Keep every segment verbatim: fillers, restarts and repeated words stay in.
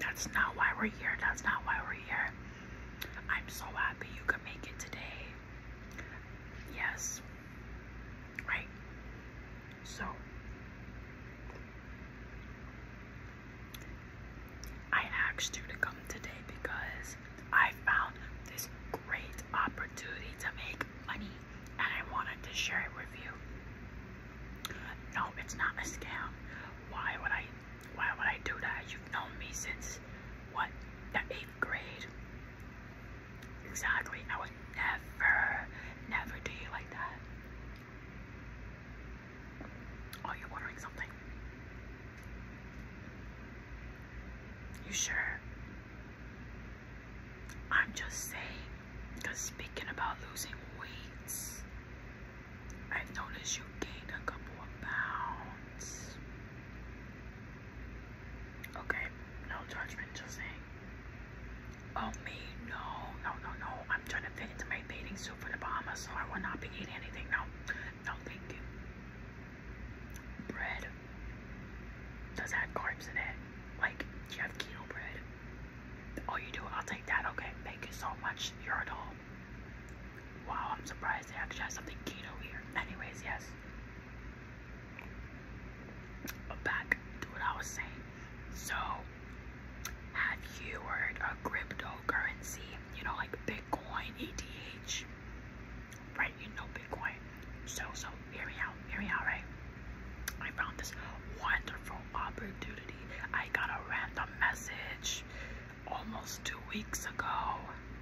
That's not why we're here. That's not why we're here. I'm so happy you could make it today. Yes. Right. So, I asked you to come today because I found this great opportunity to make money and I wanted to share it with you. No, it's not a scam. Why would I why would I do that? You've known me since what? The eighth grade. Exactly. I would never, never do you like that. Oh, you're ordering something? You sure? I'm just saying, because speaking about losing weight, I've noticed you gained a couple of pounds. Okay, no judgment, just saying. Oh, me? No, no, no, no. I'm trying to fit into my bathing suit for the Bahamas, so I will not be eating anything. No, no, thank you. Bread. Does that have carbs in it? Like, do you have keto bread? Oh, you do? I'll take that. Okay, thank you so much. You're a doll. Wow, I'm surprised they actually have something keto here. Anyways, yes. Back to what I was saying. So, have you heard of cryptocurrency? You know, like Bitcoin, E T H. Right, you know Bitcoin. So, so, hear me out, hear me out, right? I found this wonderful opportunity. I got a random message almost two weeks ago.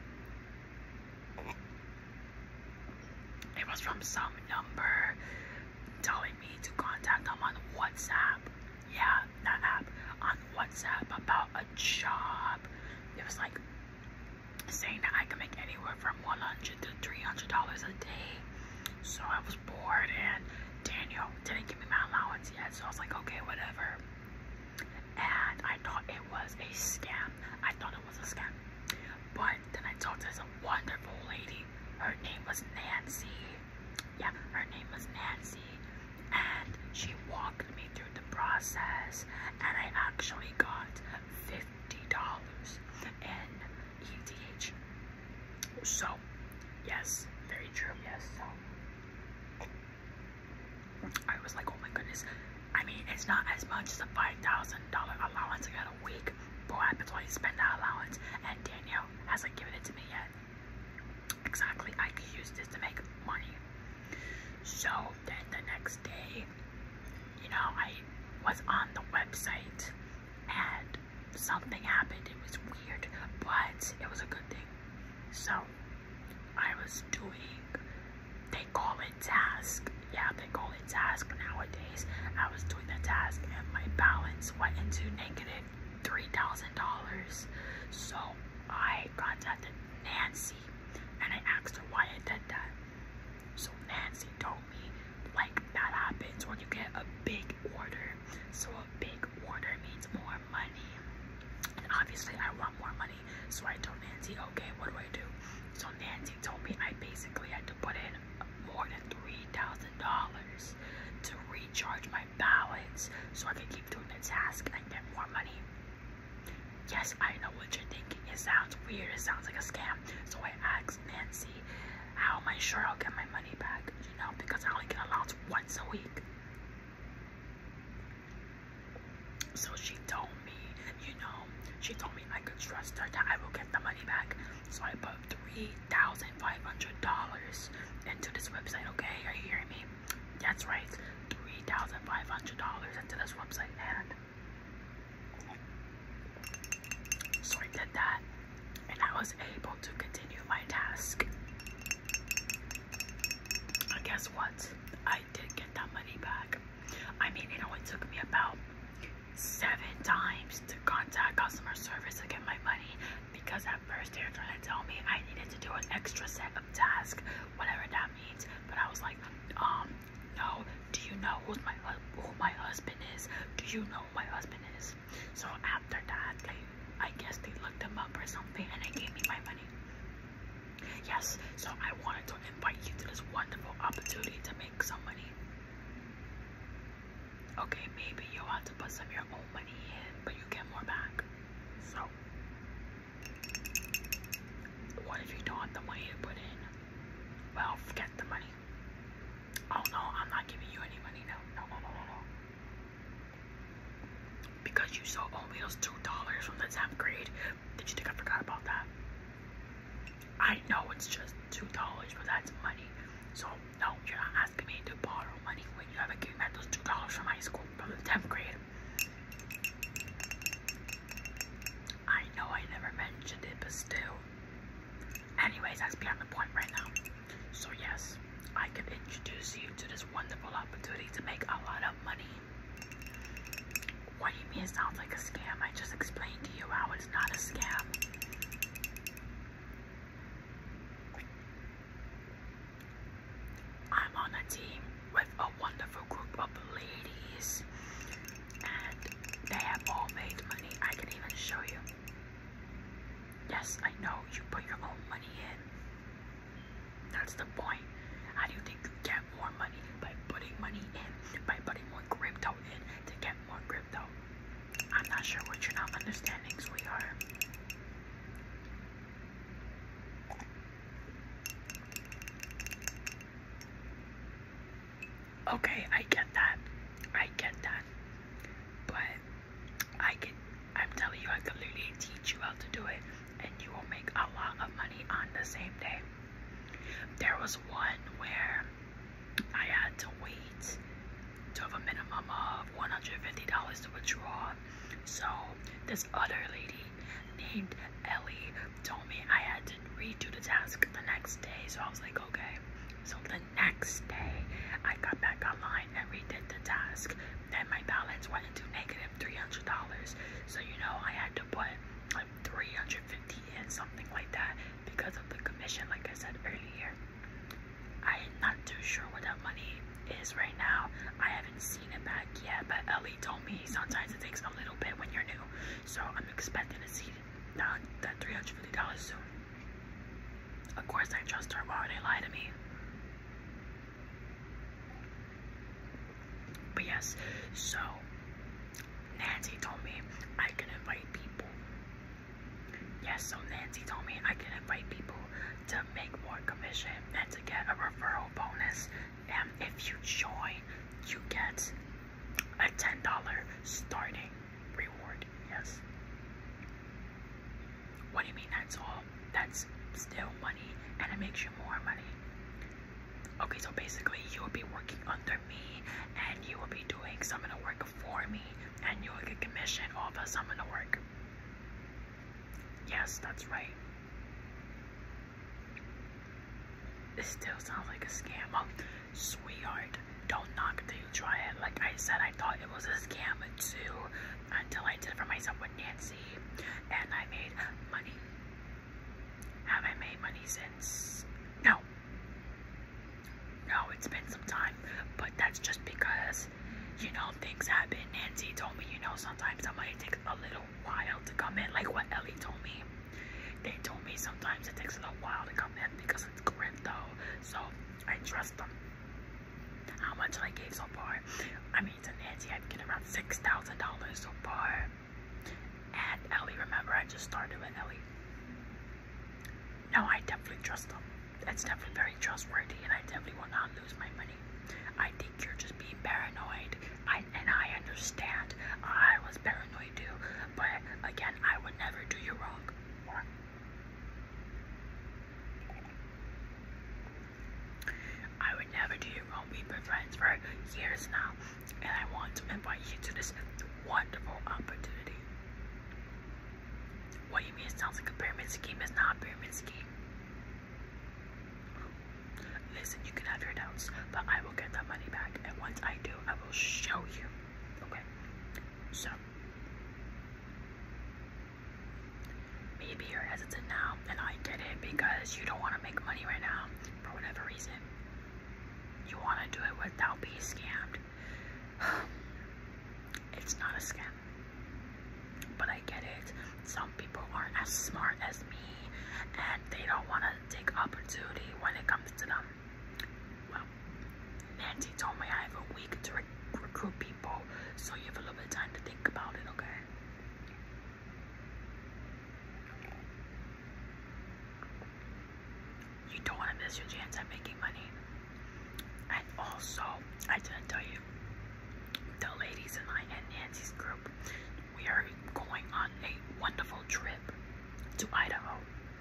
It was from some number telling me to contact them on WhatsApp. Yeah, that app. On WhatsApp about a job. It was like saying that I can make anywhere from one hundred to three hundred dollars a day. So I was bored and Daniel didn't give me my allowance yet. So I was like, okay, whatever. And I thought it was a scam. I thought it was a scam. But then I talked to this wonderful lady. Her name was Nancy. Yeah, her name was Nancy. And she walked me through the process. And I actually got fifty dollars in E T H. So, yes, very true, yes. So, I was like, oh my goodness. I mean, it's not as much as a five thousand dollar allowance I got a week. But what happens when you spend that allowance? And Danielle hasn't given it to me yet. Exactly, I could use this to make money. So then the next day, you know, I was on the website and something happened. It was weird, but it was a good thing. So I was doing, they call it task. Yeah, they call it task nowadays. I was doing the task and my balance went into negative three thousand dollars. So I contacted Nancy and I asked her why I did that. So Nancy told me, like, that happens when you get a big order. So a big order means more money. And obviously I want more money. So I told Nancy, okay, what do I do? So Nancy told me I basically had to put in more than three thousand dollars to recharge my balance so I can keep doing the task and get more money. Yes, I know what you're thinking. It sounds weird. It sounds like a scam. So I asked Nancy, how am I sure I'll get my money back? You know, because I only get allowance once a week. So she told me, you know, she told me I could trust her that I will get the money back. So I put three thousand five hundred dollars into this website, okay? Are you hearing me? That's right, three thousand five hundred dollars into this website. And so I did that, and I was able to continue my task. And guess what? I did get that money back. I mean, it only took me about seven times to contact customer service to get my money, because at first they were trying to tell me I needed to do an extra set of tasks, whatever that means. But I was like, um, no, do you know who's my who my husband is? Do you know who my husband is? So after that, they, I guess they looked him up or something, and they gave me my money. Yes, so I wanted to invite you to this wonderful opportunity to make some money. Okay, maybe you'll have to put some of your own money in, but you get more back. So, tenth grade. Did you think I forgot about that? I know it's just two dollars, but that's money. So no, you're not asking me to borrow money when you haven't given back those two dollars from high school, from the tenth grade. I know I never mentioned it, but still. Anyways, that's beyond the point right now. So yes, I can introduce you to this wonderful opportunity to make a lot of money. What do you mean it sounds like a scam? I just explained to you how it's not a scam. I'm on a team with a wonderful group of ladies, and they have all made money. I can even show you. Yes, I know you put your own money in. That's the point. How do you think you get more money? By putting money in, by putting more crypto in to get more crypto. I'm not sure what you're not understanding, sweetheart. Okay, I get that. I get that. But I can, I'm telling you, I can literally teach you how to do it, and you will make a lot of money on the same day. There was one where I had to wait to have a minimum of one hundred fifty dollars to withdraw. So this other lady named Ellie told me I had to redo the task the next day. So I was like, okay. So the next day I got back online and redid the task. Then my balance went into negative three hundred dollars. So you know I had to put like three hundred fifty in, something like that, because of the commission, like I said earlier. I'm not too sure what that money is right now. I haven't seen it back yet, but Ellie told me sometimes it takes a little bit when you're new. So I'm expecting to see that, that three hundred fifty dollars soon. Of course I trust her. Why would they lie to me? But yes, so Nancy told me I can invite people. Yes, so Nancy told me I can invite people to make more commission and to get a referral bonus. And if you join, you get a ten dollar starting reward. Yes. What do you mean that's all? That's still money, and it makes you more money. Okay, so basically you will be working under me, and you will be doing some of the work for me, and you will get commission off of some of the work. Yes, that's right. It still sounds like a scam. Oh, sweetheart, don't knock till you try it. Like I said, I thought it was a scam too, until I did it for myself with Nancy, and I made money. Have I made money since? No. No, it's been some time, but that's just because, you know, things happen. Nancy told me, you know, sometimes it might take a little while to come in, like what Ellie told me. They told me sometimes it takes a little while to come in because it's crypto, so I trust them. How much I gave so far? I mean, to Nancy, I've given around six thousand dollars so far. And Ellie, remember, I just started with Ellie. No, I definitely trust them. It's definitely very trustworthy, and I definitely will not lose my money. I think you're just being paranoid, I, and I understand. I was paranoid too, but again, I would never do you wrong. I would never do you wrong. We've been friends for years now, and I want to invite you to this wonderful opportunity. What do you mean it sounds like a pyramid scheme? It's not a pyramid scheme. Listen, you can have your doubts, but I will get that money back, and once I do, I will show you. Okay, so maybe you're hesitant now, and I get it because you don't want to make money right now for whatever reason. You want to do it without being scammed. It's not a scam, but I get it. Some people aren't as smart as me, and they don't want to take opportunity when it comes to them. Well, Nancy told me I have a week to re recruit people, so you have a little bit of time to think about it, okay? You don't want to miss your chance at making money. And also, I didn't tell you, the ladies in my and Nancy's group, we are going on a wonderful to Idaho.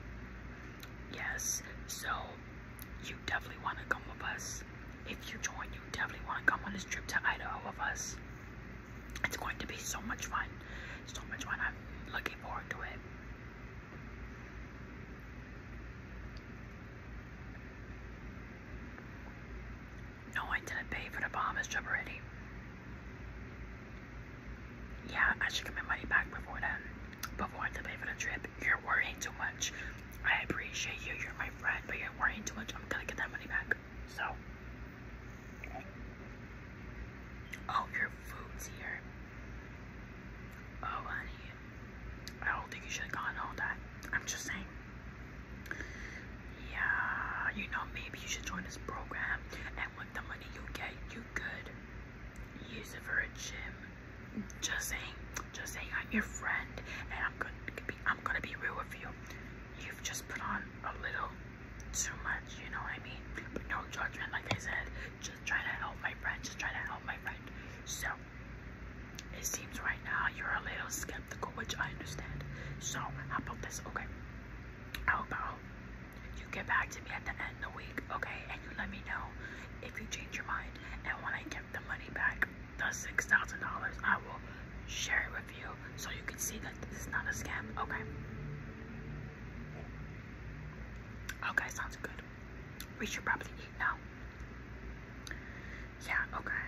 Yes, so you definitely want to come with us. If you join, you definitely want to come on this trip to Idaho with us. It's going to be so much fun. So much fun. I'm looking forward to it. No, I didn't pay for the Bahamas trip already. Yeah, I should get my money back before then. Before I have to pay for the trip. You're worrying too much. I appreciate you. You're my friend, but you're worrying too much. I'm gonna get that money back. So. Oh, your food's here. Oh, honey. I don't think you should have gone all that. I'm just saying. Yeah, you know, maybe you should join this program, and with the money you get, you could use it for a gym. Just saying, just saying, I'm your friend, and I'm gonna be, I'm gonna be real with you. You've just put on a little too much, you know what I mean? But no judgment, like I said. Just trying to help my friend. Just trying to help my friend. So, it seems right now you're a little skeptical, which I understand. So, how about this? Okay. How about you get back to me at the end of the week, okay? And you let me know if you change your mind. And when I get the money back, the six thousand dollars, I will share it with you so you can see that this is not a scam, okay? Okay, sounds good. We should probably eat now. Yeah, okay.